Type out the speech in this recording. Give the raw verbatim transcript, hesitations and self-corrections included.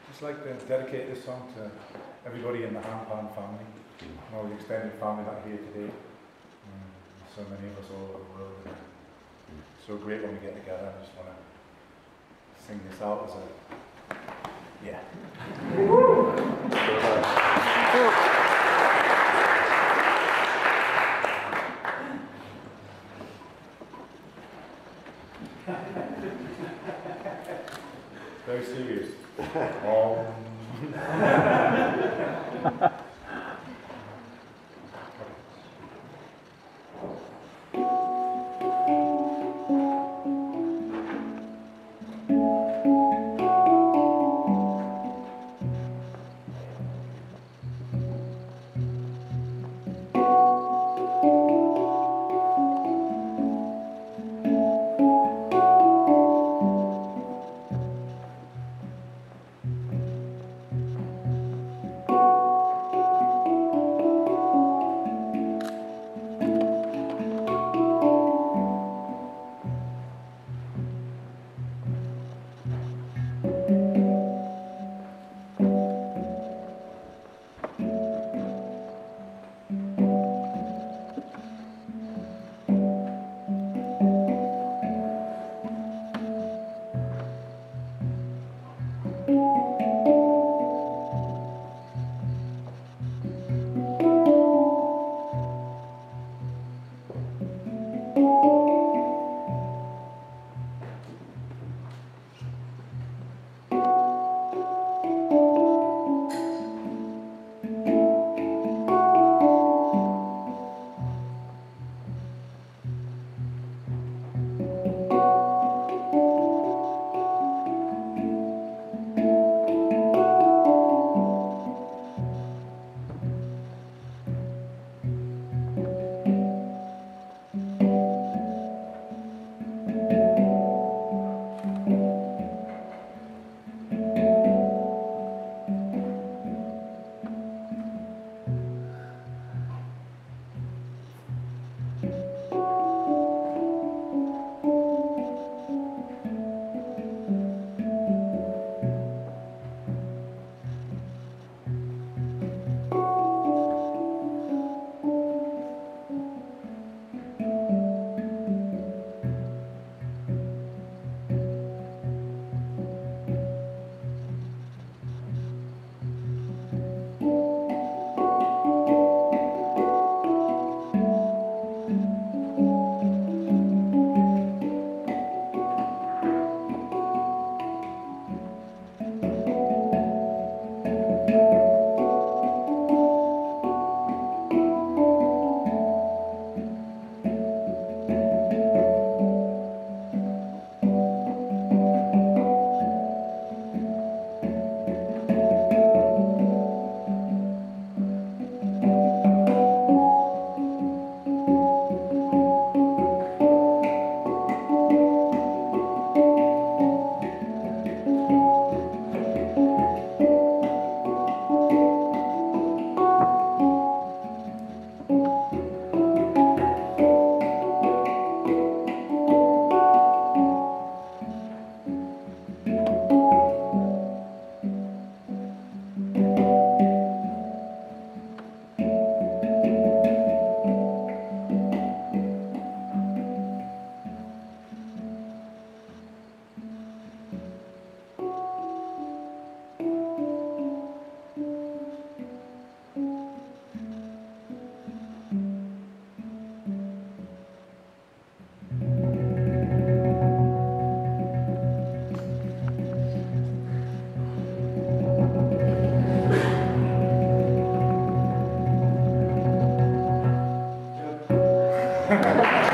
just like to dedicate this song to everybody in the Hampan family, and all the extended family that are here today. Um, so many of us all over the world. And it's so great when we get together. I just want to sing this out as a, yeah. Very serious. Um. Ha ha ha.